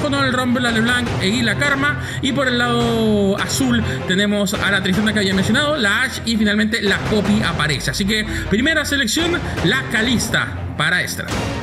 rojo, ¿no? El Rumble, la LeBlanc y la Karma. Y por el lado azul tenemos a la Tristana que había mencionado, la Ashe y finalmente la Poppy aparece. Así que primera selección, la Kalista para Estral.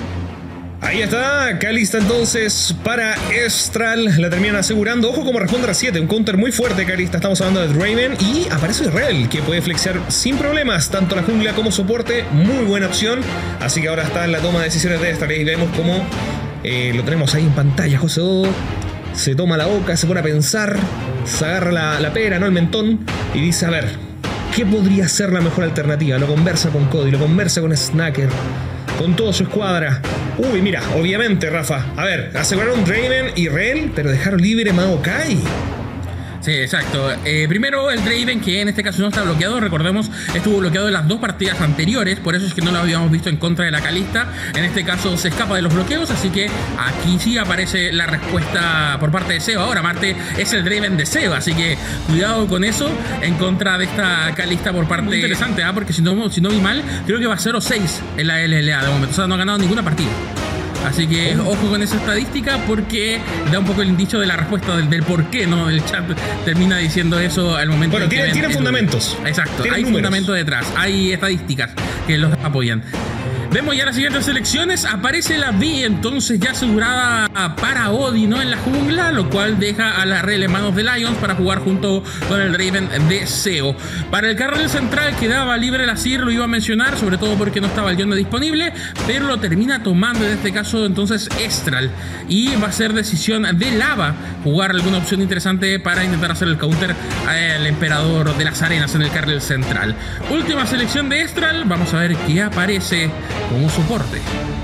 Ahí está, Kalista entonces para Estral, la terminan asegurando. Ojo cómo responde a 7, un counter muy fuerte Kalista. Estamos hablando de Draven y aparece Israel, que puede flexear sin problemas tanto la jungla como soporte. Muy buena opción, así que ahora está en la toma de decisiones de Estral. Y vemos cómo lo tenemos ahí en pantalla. José Dodo se toma la boca, se pone a pensar, se agarra la pera, ¿no? El mentón, y dice, a ver, ¿qué podría ser la mejor alternativa? Lo conversa con Cody, lo conversa con Snacker, con toda su escuadra. Uy, mira, obviamente, Rafa. A ver, aseguraron Draven y Rel, pero dejaron libre Maokai. Sí, exacto. Primero el Draven, que en este caso no está bloqueado. Recordemos, estuvo bloqueado en las dos partidas anteriores. Por eso es que no lo habíamos visto en contra de la Kalista. En este caso se escapa de los bloqueos. Así que aquí sí aparece la respuesta por parte de Seo. Ahora Marte es el Draven de Seo. Así que cuidado con eso en contra de esta Kalista por parte. Muy interesante, ¿eh? Porque si no vi mal, creo que va 0-6 en la LLA de momento. O sea, no ha ganado ninguna partida. Así que ojo con esa estadística porque da un poco el indicio de la respuesta del por qué, ¿no? El chat termina diciendo eso al momento. Bueno, tiene fundamentos. Exacto, hay fundamento detrás, hay estadísticas que los apoyan. Vemos ya las siguientes selecciones. Aparece la V entonces ya asegurada para Odi, ¿no? En la jungla, lo cual deja a la Rel en manos de Lions para jugar junto con el Draven de Seo. Para el carril central quedaba libre la Sir, lo iba a mencionar, sobre todo porque no estaba el Yone disponible, pero lo termina tomando en este caso entonces Estral. Y va a ser decisión de Lava jugar alguna opción interesante para intentar hacer el counter al emperador de las arenas en el carril central. Última selección de Estral, vamos a ver qué aparece como soporte.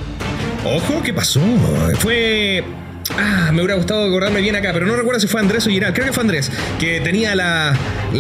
Ojo, ¿qué pasó? Fue... me hubiera gustado acordarme bien acá, pero no recuerdo si fue Andrés o Giral. Creo que fue Andrés, que tenía la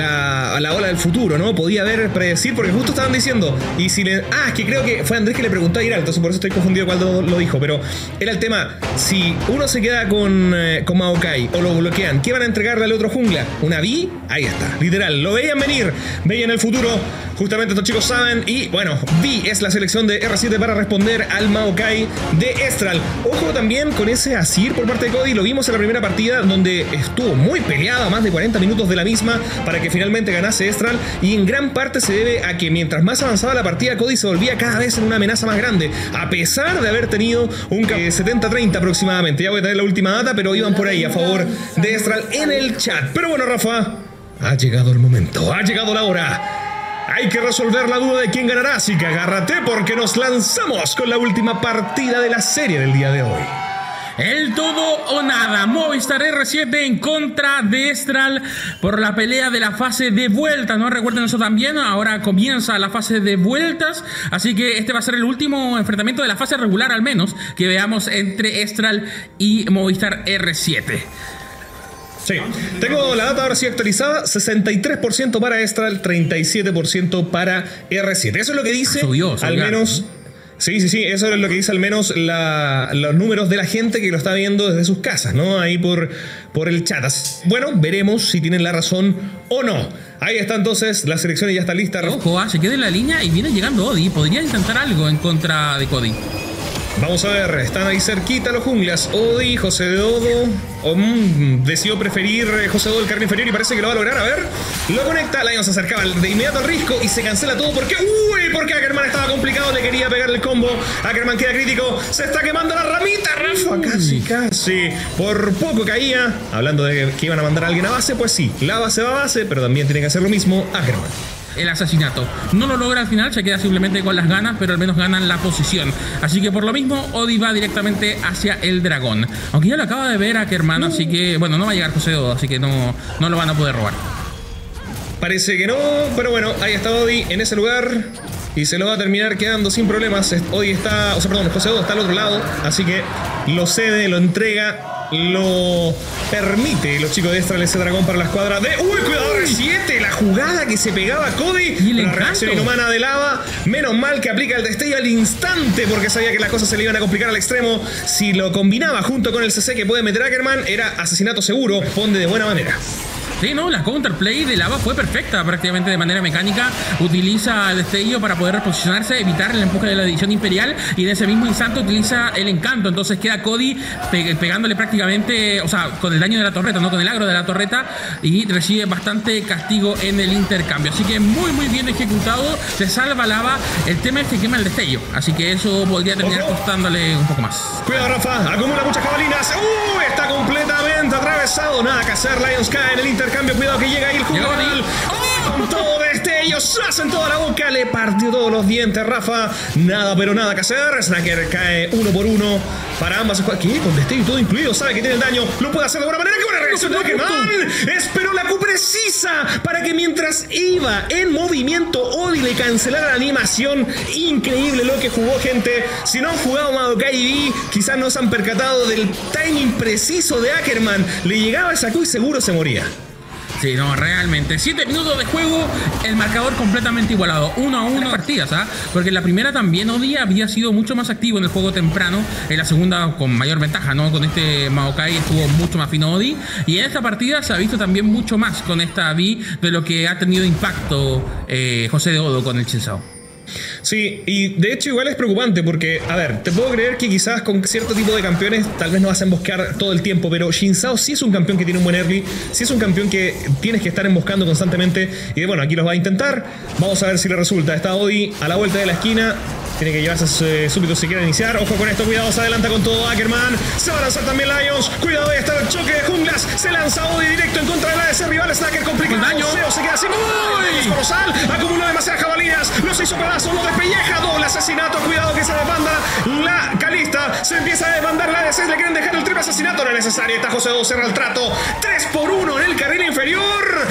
ola del futuro, ¿no? Podía predecir, porque justo estaban diciendo. Y si le... es que creo que fue Andrés que le preguntó a Giral, entonces por eso estoy confundido cuando lo dijo. Pero era el tema, si uno se queda con Maokai o lo bloquean, ¿qué van a entregarle al otro jungla? ¿Una V? Ahí está, literal, lo veían venir, veían el futuro. Justamente estos chicos saben. Y bueno, V es la selección de R7 para responder al Maokai de Estral. Ojo también con ese Asir por parte de Cody. Lo vimos en la primera partida donde estuvo muy peleada, más de 40 minutos de la misma, para que finalmente ganase Estral. Y en gran parte se debe a que mientras más avanzaba la partida, Cody se volvía cada vez en una amenaza más grande, a pesar de haber tenido un 70-30 aproximadamente. Ya voy a tener la última data, pero iban por ahí a favor de Estral en el chat. Pero bueno, Rafa, ha llegado el momento, ha llegado la hora. Hay que resolver la duda de quién ganará, así que agárrate porque nos lanzamos con la última partida de la serie del día de hoy. El todo o nada, Movistar R7 en contra de Estral por la pelea de la fase de vueltas, ¿no? Recuerden eso también, ahora comienza la fase de vueltas, así que este va a ser el último enfrentamiento de la fase regular al menos que veamos entre Estral y Movistar R7. Sí, tengo la data ahora sí actualizada, 63% para Estral, 37% para R7. Eso es lo que dice, al menos... Sí, eso es lo que dice al menos los números de la gente que lo está viendo desde sus casas, ¿no? Ahí por el chat. Bueno, veremos si tienen la razón o no. Ahí está entonces, la selección ya está lista. Ojo, se queda en la línea y viene llegando Odi. Podría intentar algo en contra de Cody. Vamos a ver, están ahí cerquita los junglas. Odi, José Dodo. Decidió preferir José Dodo el carril inferior y parece que lo va a lograr. A ver, lo conecta. Lion se acercaba de inmediato al risco y se cancela todo. ¿Por qué? Porque Ackerman estaba complicado. Le quería pegar el combo. Ackerman queda crítico. Se está quemando la ramita, Rafa. Casi. Por poco caía. Hablando de que iban a mandar a alguien a base, pues sí, la base va a base, pero también tiene que hacer lo mismo Ackerman. El asesinato no lo logra al final, se queda simplemente con las ganas, pero al menos ganan la posición. Así que por lo mismo Odi va directamente hacia el dragón, aunque ya lo acaba de ver Ackerman, así que bueno, no va a llegar José Dodo, así que no lo van a poder robar. Parece que no, pero bueno, ahí está Odi en ese lugar y se lo va a terminar quedando sin problemas. Odi está, José Dodo está al otro lado, así que lo cede, lo entrega, lo permite los chicos de Estral, ese dragón para la escuadra de... ¡Cuidado! R7, la jugada que se pegaba a Cody. Y la reacción inhumana de Lava. Menos mal que aplica el destello al instante porque sabía que las cosas se le iban a complicar al extremo. Si lo combinaba junto con el CC que puede meter Ackerman, era asesinato seguro. Responde de buena manera. Sí, no, la counterplay de Lava fue perfecta, prácticamente de manera mecánica. Utiliza el destello para poder reposicionarse, evitar el empuje de la división imperial, y en ese mismo instante utiliza el encanto. Entonces queda Cody pegándole prácticamente, o sea, con el daño de la torreta, no con el agro de la torreta, y recibe bastante castigo en el intercambio. Así que muy bien ejecutado, se salva Lava. El tema es que quema el destello, así que eso podría terminar costándole un poco más. Cuidado, Rafa, acumula muchas jabalinas. Está completamente atravesado. Nada que hacer, Lions cae en el intercambio. Cuidado que llega ahí el jugador. Con todo destellos, hacen toda la boca, le partió todos los dientes, Rafa. Nada, pero nada que hacer. Snacker cae 1 por 1 para ambas escuadras. ¿Qué? Con destello y todo incluido, sabe que tiene el daño. Lo puede hacer de buena manera. ¡Qué buena reacción de Ackerman! Esperó la Q precisa para que mientras iba en movimiento, Odi le cancelara la animación. Increíble lo que jugó, gente. Si no han jugado Madokai D, quizás no se han percatado del timing preciso de Ackerman. Le llegaba esa Q y seguro se moría. Sí, no, realmente. 7 minutos de juego, el marcador completamente igualado. 1-1 partidas, ¿ah? Porque en la primera también Odi había sido mucho más activo en el juego temprano. En la segunda con mayor ventaja, ¿no? Con este Maokai estuvo mucho más fino Odi. Y en esta partida se ha visto también mucho más con esta Vi de lo que ha tenido impacto José de Odo con el Chinsao. Sí, y de hecho igual es preocupante porque, a ver, te puedo creer que quizás con cierto tipo de campeones tal vez no vas a emboscar todo el tiempo, pero Chinsao sí es un campeón que tiene un buen early, sí es un campeón que tienes que estar emboscando constantemente, y bueno, aquí los va a intentar, vamos a ver si le resulta. Está Odi a la vuelta de la esquina, tiene que llevarse súbito si quiere iniciar. Ojo con esto, cuidado, se adelanta con todo Ackerman. Se va a lanzar también Lions. Cuidado, ahí está el choque de junglas. Se lanza Odi directo en contra de la de ese rival. Snacker complica el daño. Se queda así. ¡Uy! Colosal. Acumuló demasiadas jabalinas. Los hizo pedazos, lo despelleja. Doble asesinato. Cuidado que se desbanda la Calista. Se empieza a desbandar la de 6. Le quieren dejar el triple asesinato. No es necesario. Está José Do, cerra el trato. 3 por 1 en el carril inferior.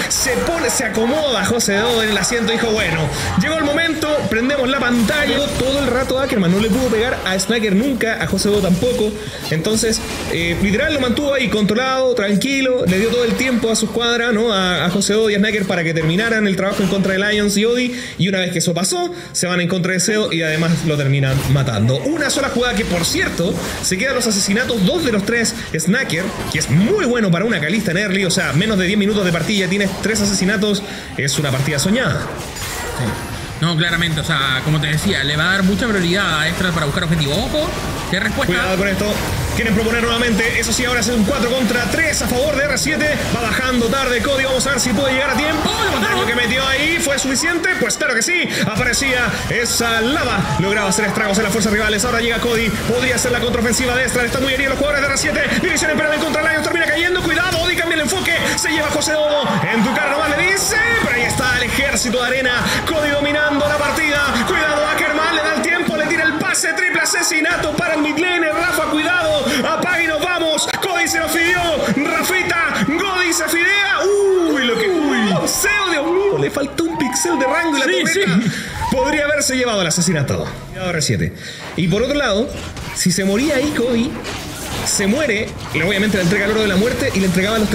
Se acomoda José Do en el asiento. Dijo, bueno, llegó el momento. Prendemos la pantalla. Todo el rato Ackerman no le pudo pegar a Snacker nunca, a José Do tampoco. Entonces, literal lo mantuvo ahí controlado, tranquilo, le dio todo el tiempo a su escuadra, ¿no? A José Do y a Snacker para que terminaran el trabajo en contra de Lions y Odi. Y una vez que eso pasó, se van en contra de Seo y además lo terminan matando. Una sola jugada que, por cierto, se quedan los asesinatos, 2 de los 3. Snacker, que es muy bueno para una Calista en early, o sea, menos de 10 minutos de partida, tienes 3 asesinatos, es una partida soñada. Sí. No, claramente, o sea, como te decía, le va a dar mucha prioridad a Extra para buscar objetivo. Ojo, qué respuesta. Cuidado con esto. Quieren proponer nuevamente. Eso sí, ahora es un 4 contra 3 a favor de R7. Va bajando tarde Cody. Vamos a ver si puede llegar a tiempo. Lo que metió ahí fue suficiente. Pues claro que sí. Aparecía esa Lava. Lograba hacer estragos en las fuerzas rivales. Ahora llega Cody. Podría ser la contraofensiva de Extra. Están muy heridos los jugadores de R7. División Imperial en contra de Lions. Termina cayendo. Cuidado. Odi cambia el enfoque. Se lleva a José Dodo. En tu cara nomás le dice. Pero ahí está el ejército de arena. Cody dominando la partida. Cuidado. Ackerman le da el tiempo. Le tira el pase. Triple asesinato para el midlaner. Rafa, cuidado. Apaga y nos vamos. Cody se lo fideó. Rafita. Godi se fidea. Uy, lo que. Uy. Seo, Dios mío. Le faltó un pixel de rango y la torreta. Podría haberse llevado el asesinato. R7. Y por otro lado, si se moría ahí Cody, se muere, y obviamente le entrega el oro de la muerte y le entregaba los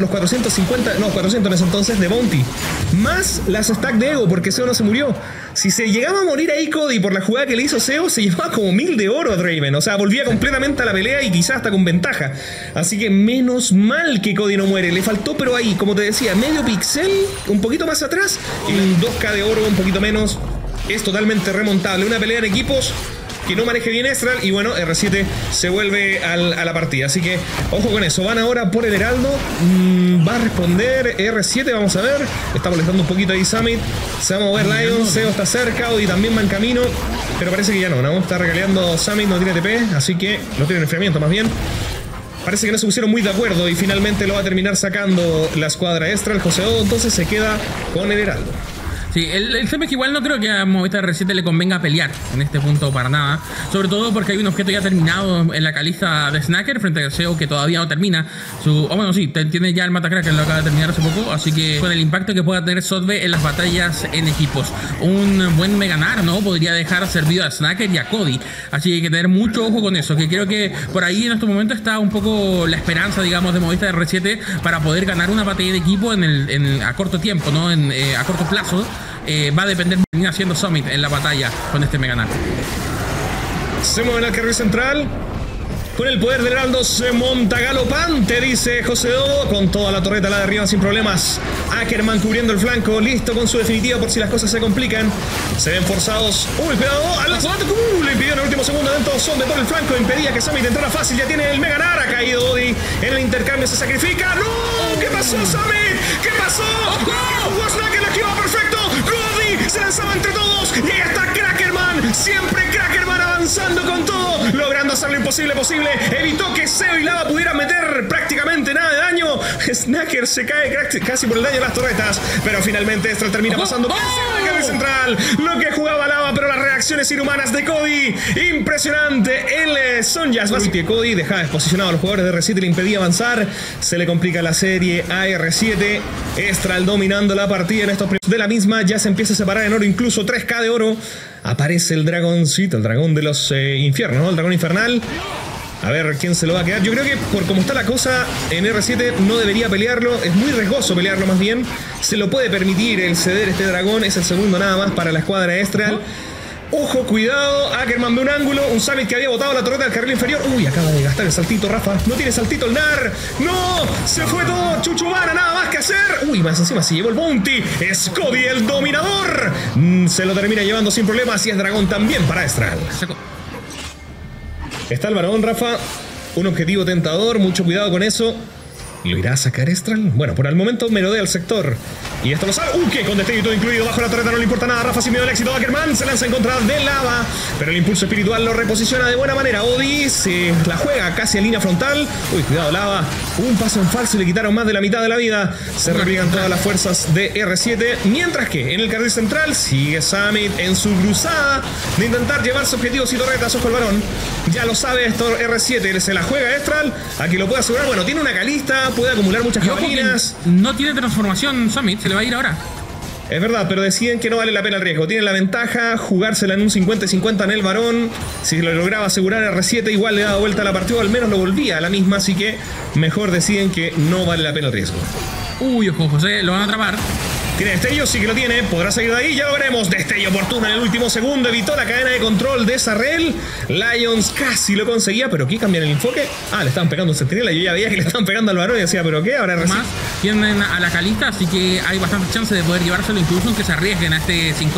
450, no, 400 en ese entonces de bounty, más las stack de ego, porque Seo no se murió. Si se llegaba a morir ahí Cody por la jugada que le hizo Seo, se llevaba como 1000 de oro a Draven, o sea, volvía completamente a la pelea y quizás hasta con ventaja. Así que menos mal que Cody no muere, le faltó, pero ahí, como te decía, medio pixel, un poquito más atrás, y un 2k de oro, un poquito menos, es totalmente remontable. Una pelea en equipos que no maneje bien Estral, y bueno, R7 se vuelve a la partida. Así que ojo con eso. Van ahora por el Heraldo. Va a responder R7, vamos a ver. Está molestando un poquito ahí Summit. Se va a mover Lion, Seo está cerca, Odi también va en camino, pero parece que ya no está regaleando Summit, no tiene TP, así que no tiene enfriamiento más bien. Parece que no se pusieron muy de acuerdo y finalmente lo va a terminar sacando la escuadra Estral. José Odo entonces se queda con el Heraldo. Sí, el tema es que igual no creo que a Movistar R7 le convenga pelear en este punto para nada. Sobre todo porque hay un objeto ya terminado en la Calista de Snacker frente a Seo que todavía no termina. Bueno, sí, tiene ya el Matacrack que lo acaba de terminar hace poco. Así que con el impacto que pueda tener Sotbe en las batallas en equipos, un buen Meganar, ¿no? Podría dejar servido a Snacker y a Cody. Así que hay que tener mucho ojo con eso. Que creo que por ahí en este momento está un poco la esperanza, digamos, de Movistar R7 para poder ganar una batalla de equipo a corto tiempo, ¿no? A corto plazo. Va a depender de terminar haciendo Summit en la batalla con este Meganar. Se mueven al carril central. Con el poder del heraldo se monta galopante, dice José Dodo. Con toda la torreta la derriba sin problemas. Ackerman cubriendo el flanco, listo con su definitiva por si las cosas se complican. Se ven forzados. Uy, cuidado, Alonso le impidió en el último segundo dentro Zombe por el flanco. Impedía que Samit entrara fácil, ya tiene el Mega Nar. Ha caído Odi. En el intercambio se sacrifica. ¡No! ¿Qué pasó, Samit? ¿Qué pasó? Jugó Snacker, la esquiva perfecto. Cody se lanzaba entre todos. Y ahí está Crackerman. Siempre Crackerman avanzando con todo, logrando hacer lo imposible posible. Evitó que Seo y Lava pudieran meter prácticamente nada de daño. Snacker se cae casi por el daño de las torretas, pero finalmente Estral termina pasando por encima del carril central. Lo que jugaba Lava, pero las reacciones inhumanas de Cody. Impresionante. El Sonjas que Cody dejaba desposicionado a los jugadores de R7 y le impedía avanzar. Se le complica la serie a R7. Estral dominando la partida en estos primeros de la misma. Ya se empieza a separar en oro, incluso 3K de oro. Aparece el dragoncito, el dragón de los infiernos, ¿no? El dragón infernal. A ver quién se lo va a quedar. Yo creo que por como está la cosa en R7 no debería pelearlo. Es muy riesgoso pelearlo más bien. Se lo puede permitir el ceder este dragón. Es el segundo nada más para la escuadra de Estral. Ojo, cuidado. Ackerman ve un ángulo. Un Samit que había botado la torreta del carril inferior. Uy, acaba de gastar el saltito, Rafa. No tiene saltito el Nar. ¡No! Se fue todo. Chuchumana, nada más que hacer. Uy, más encima se llevó el bounty. Es Cody el dominador. Se lo termina llevando sin problemas. Y es dragón también para Estral. Está el varón, Rafa. Un objetivo tentador. Mucho cuidado con eso. ¿Lo irá a sacar Estral? Bueno, por el momento merodea el sector. Y esto lo sabe. ¡Qué! Con destello y todo incluido. Bajo la torreta no le importa nada. Rafa sin miedo al éxito. Ackerman se lanza en contra de Lava. Pero el impulso espiritual lo reposiciona de buena manera. Odi se la juega casi en línea frontal. Uy, cuidado, Lava. Un paso en falso y le quitaron más de la mitad de la vida. Se repliegan todas las fuerzas de R7. Mientras que en el carril central sigue Samit en su cruzada de intentar llevarse objetivos y torretas. Ojo el varón. Ya lo sabe esto R7. Se la juega Estral. Aquí lo puede asegurar. Bueno, tiene una calista. Puede acumular muchas jabalinas. No tiene transformación Summit, se le va a ir ahora. Es verdad, pero deciden que no vale la pena el riesgo. Tienen la ventaja, jugársela en un 50-50 en el varón. Si lo lograba asegurar R7, igual le daba vuelta a la partida, o al menos lo volvía a la misma, así que mejor deciden que no vale la pena el riesgo. Uy, ojo, José, lo van a atrapar. ¿Tiene destello? Sí que lo tiene. ¿Podrá salir de ahí? Ya lo veremos. Destello oportuno en el último segundo. Evitó la cadena de control de Sarrel. Lions casi lo conseguía, pero ¿qué cambian el enfoque? Le estaban pegando un centinela. Yo ya veía que le estaban pegando al varón y decía, ¿pero qué? Ahora más tienen a la calista, así que hay bastante chance de poder llevárselo, incluso aunque se arriesguen a este 50-50.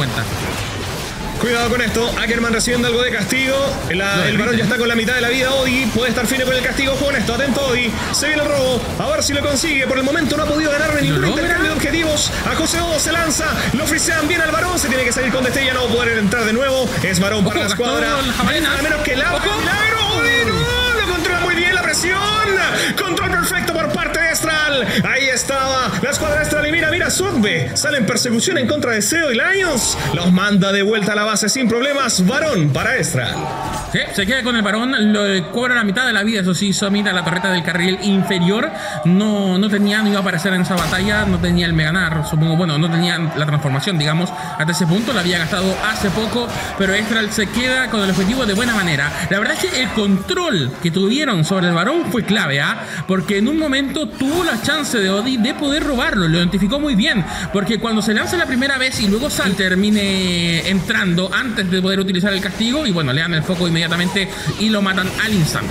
Cuidado con esto, Ackerman recibiendo algo de castigo. El varón ya está con la mitad de la vida. Odi puede estar fino con el castigo. Ojo con esto, atento Odi. Se viene el robo, a ver si lo consigue. Por el momento no ha podido ganarle ningún intercambio de objetivos. A José Dodo se lanza, lo frisean bien al varón. Se tiene que salir con destello, no va a poder entrar de nuevo. Es varón para la escuadra. A menos que Lava. ¡Milagro! ¡Odi no! Lo controla muy bien la presión. Control perfecto por parte de Estral. Ahí estaba la escuadra de Estral. Y mira, Zombe sale en persecución en contra de Seo y Lions. Los manda de vuelta a la base sin problemas. Varón para Estral. Sí, se queda con el varón, lo cobra la mitad de la vida. Eso sí, Summit a la torreta del carril inferior no iba a aparecer en esa batalla. No tenía el Mega Nar, supongo. Bueno, no tenía la transformación, digamos. Hasta ese punto la había gastado hace poco. Pero Estral se queda con el objetivo de buena manera. La verdad es que el control que tuvieron sobre el varón fue clave, porque en un momento tuvo la chance de Odi de poder robarlo. Lo identificó muy bien, porque cuando se lanza la primera vez y luego termine entrando antes de poder utilizar el castigo, y bueno, le dan el foco inmediatamente y lo matan al instante.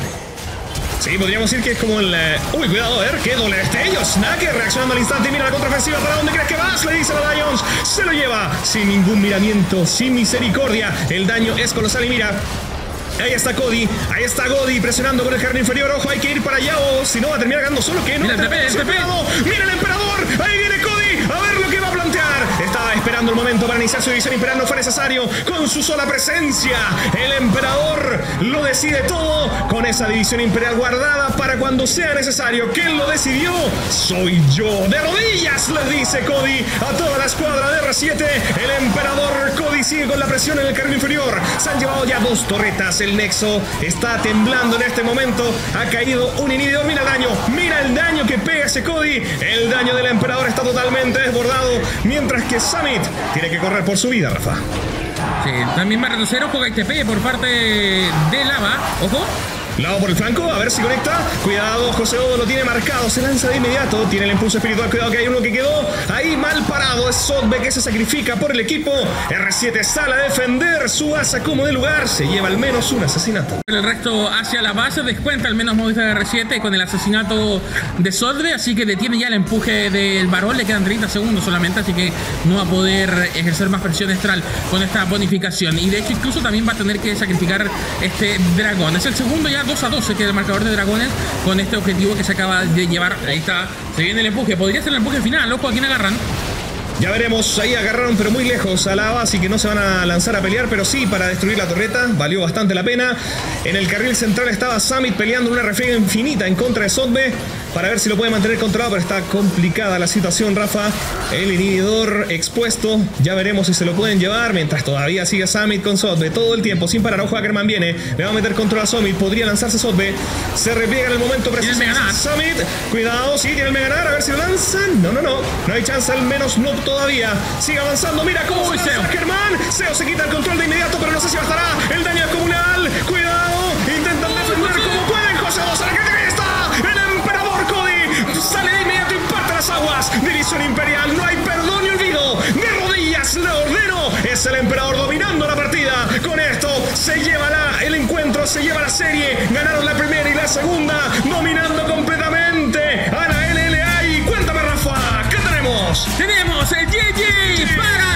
Sí, podríamos decir que es como el... Uy, cuidado, a ver, qué doble destello. Snacker reaccionando al instante y mira la contraofensiva. ¿Para dónde crees que vas? Le dice a Lions. Se lo lleva sin ningún miramiento, sin misericordia. El daño es colosal y mira... Ahí está Cody, ahí está Godi presionando con el carril inferior. Ojo, hay que ir para allá o si no va a terminar ganando solo. Que no. Mira el TP. Mira el emperador. Ahí viene Cody. A ver lo que va a plantear. Estaba esperando el momento para iniciar su división imperial. No fue necesario. Con su sola presencia, el emperador lo decide todo. Con esa división imperial guardada para cuando sea necesario. ¿Quién lo decidió? Soy yo. De rodillas, les dice Cody a toda la escuadra de R7. El emperador Cody sigue con la presión en el carril inferior. Se han llevado ya 2 torretas. El Nexo está temblando en este momento. Ha caído un inhibidor. Mira el daño. Mira el daño que pega ese Cody. El daño del emperador está totalmente desbordado. Mientras que Summit tiene que correr por su vida, Rafa. Sí, también va a retroceder. Ojo que TP por parte de Lava. Ojo. Lado por el flanco, a ver si conecta. Cuidado, José Odo lo tiene marcado. Se lanza de inmediato. Tiene el impulso espiritual. Cuidado que hay uno que quedó ahí mal parado. Es Sotbe que se sacrifica por el equipo. R7 sale a defender su asa como de lugar. Se lleva al menos un asesinato. El resto hacia la base. Descuenta al menos Movistar R7 con el asesinato de Sotbe. Así que detiene ya el empuje del varón. Le quedan 30 segundos solamente. Así que no va a poder ejercer más presión extral con esta bonificación. Y de hecho incluso también va a tener que sacrificar este dragón. Es el segundo ya 2-2 que el marcador de dragones con este objetivo que se acaba de llevar. Ahí está, se viene el empuje, podría ser el empuje final. Ojo a quién agarran. Ya veremos, ahí agarraron pero muy lejos a la base, que no se van a lanzar a pelear, pero sí para destruir la torreta, valió bastante la pena. En el carril central estaba Summit peleando una refriega infinita en contra de Sotbe para ver si lo puede mantener controlado, pero está complicada la situación, Rafa. El inhibidor expuesto, ya veremos si se lo pueden llevar, mientras todavía sigue Summit con Sotbe todo el tiempo, sin parar. Ojo, Ackerman viene, le va a meter control a Summit, podría lanzarse Sotbe, se repliega en el momento preciso. Summit, cuidado, sí, tiene el Meganar, a ver si lo lanzan. No hay chance, al menos no todavía. Sigue avanzando, mira cómo se lanza Ackerman. Seo se quita el control de inmediato, pero no sé si bastará. El daño es comunal, cuidado, intentan defender como pueden. José Odo, ¿a qué está? El emperador Cody sale de inmediato, impacta las aguas. División Imperial, no hay perdón ni olvido. De rodillas le ordeno. Es el emperador dominando la partida. Con esto se lleva el encuentro, se lleva la serie. Ganaron la primera y la segunda, dominando completamente a la LLA. Y cuéntame, Rafa, ¿qué tenemos? Tenemos el GG para